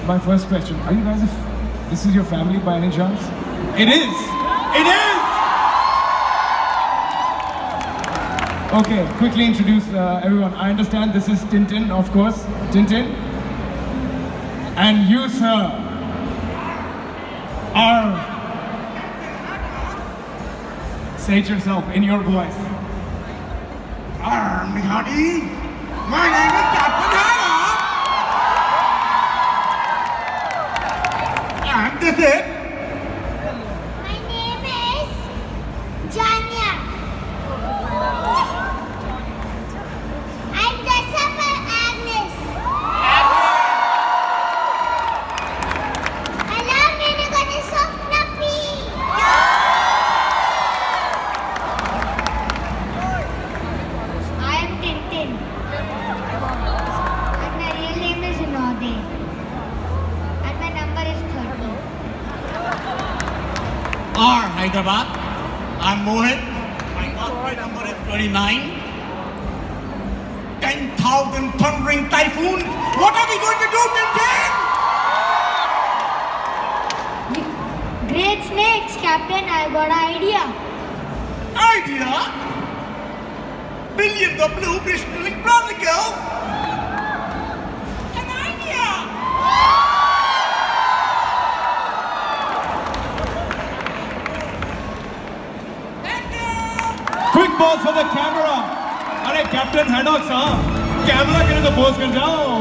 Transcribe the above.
my first question. Are you guys, this is your family by any chance? It is! It is! Okay, quickly introduce everyone. I understand this is Tintin, of course. Tintin. And you, sir, are... Say it yourself, in your voice. Mihadi, my name is Captain Haddock. And this is... My name is Janya. I'm dressed up as Agnes. Hello, Nene got a so fluffy. I am Tintin. And my real name is Node. And my number is 30. R. Hyderabad. I'm Mohit. My passport number is 29. 10,000 thundering typhoons. What are we going to do, Tintin? Great snakes, Captain. I got an idea. Idea? Billions of blue bristling barnacles. An idea. Thank you. Quick pause for the camera. अरे captain Haddock साहब camera के लिए तो pose कर जाओ